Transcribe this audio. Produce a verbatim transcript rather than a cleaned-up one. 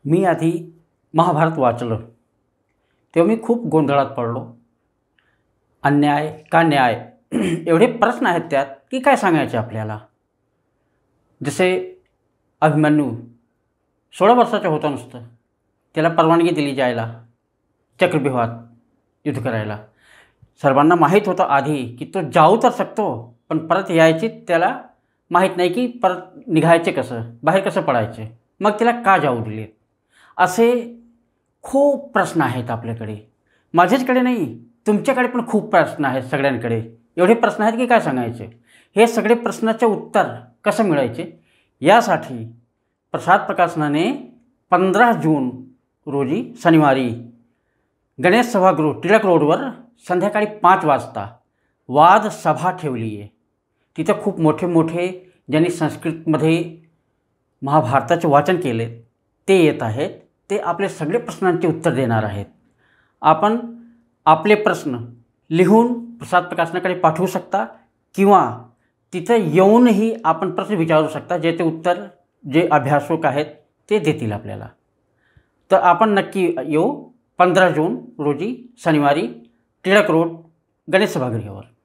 मी आधी महाभारत वाचलं तेव्हा मी खूप गोंधळात पडलो. अन्याय का न्याय एवढे प्रश्न आहेत त्यात की काय सांगायचे आपल्याला. जसे अभिमन्यू सोळा वर्षाचा होता नुसतं, त्याला परवानगी दिली जायला चक्रव्यूहात युद्ध करायला. सर्वांना माहीत होतं आधी की तो जाऊ तर शकतो, पण परत यायची त्याला माहीत नाही की परत निघायचे कसं, बाहेर कसं पडायचे, मग त्याला का जाऊ दिले. असे खूप प्रश्न आहेत आपल्याकडे. माझ्याचकडे नाही, तुमच्याकडे पण खूप प्रश्न आहेत. सगळ्यांकडे एवढे प्रश्न आहेत की काय सांगायचे. हे सगळे प्रश्नाचे उत्तर कसं मिळायचे यासाठी प्रसाद प्रकाशनाने पंधरा जून रोजी शनिवारी गणेश सभागृह टिळक रोडवर संध्याकाळी पाच वाजता वाद सभा ठेवली आहे. तिथं खूप मोठे मोठे ज्यांनी संस्कृतमध्ये महाभारताचे वाचन केले ते येत आहेत. ते आपले सगळे प्रश्नांचे उत्तर देणार आहेत. आपण आपले प्रश्न लिहून प्रसाद प्रकाशनाकडे पाठवू शकता किंवा तिथं येऊनही आपण प्रश्न विचारू शकता, जे ते उत्तर जे अभ्यासक आहेत ते देतील आपल्याला. तर आपण नक्की येऊ पंधरा जून रोजी शनिवारी टिळक रोड गणेश सभागृहावर.